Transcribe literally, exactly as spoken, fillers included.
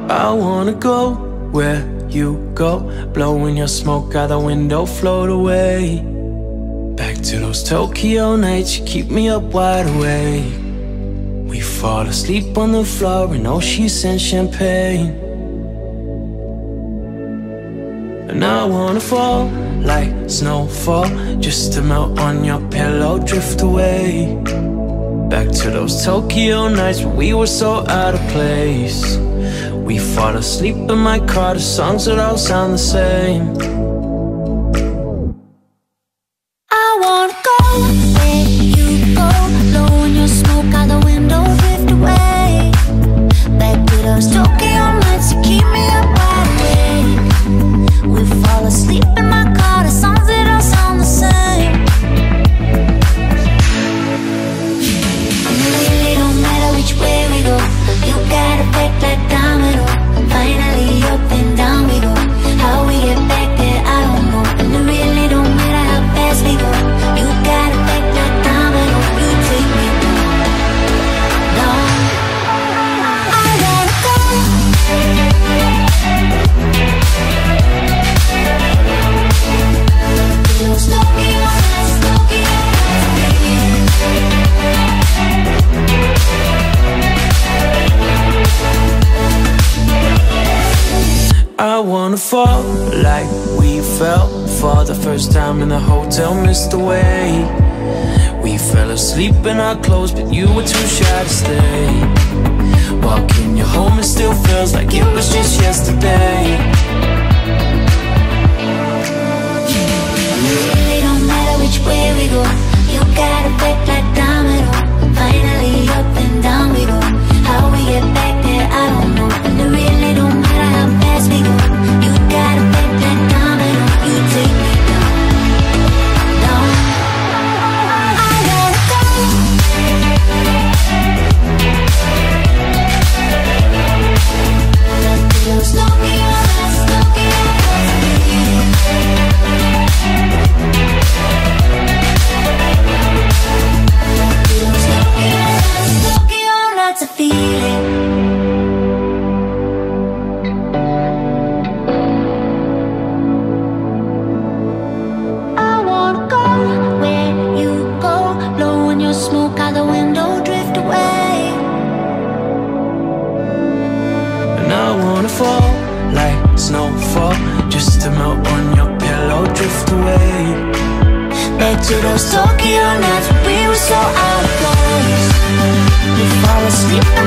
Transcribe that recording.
I wanna go where you go, blowing your smoke out the window, float away. Back to those Tokyo nights, you keep me up wide awake. We fall asleep on the floor in old sheets and champagne. And I wanna fall like snowfall, just to melt on your pillow, drift away. Back to those Tokyo nights when we were so out of place. We fall asleep in my car, the songs would all sound the same. I wanna go where you go, blowing your smoke out the window, drift away. Back to those Tokyo nights, you keep me up wide awake. We fall asleep in my car, the songs that all sound the same. It really don't matter which way we go, you got it back like domino. Finally up and down we go, how we get back there I don't know. And it really don't matter how fast we go, you got it back like domino. You take me down. I wanna go those Tokyo nights, Tokyo I wanna fall like we fell for the first time in the hotel, missed the way. We fell asleep in our clothes, but you were too shy to stay. Walking you home, it still feels like it was just yesterday. It really don't matter which way we go, you got it back like domino. Finally up and down we go, how we get back there I don't know. And it really don't matter how fast we go, you got it back like domino. You take me down, down. I wanna go those Tokyo nights, Tokyo Tokyo nights, a feeling. I wanna go where you go, blowing your smoke out the window, drift away. And I wanna fall like snowfall, just to melt on your pillow, drift away. Back to those Tokyo nights when we were so out of place. We fall asleep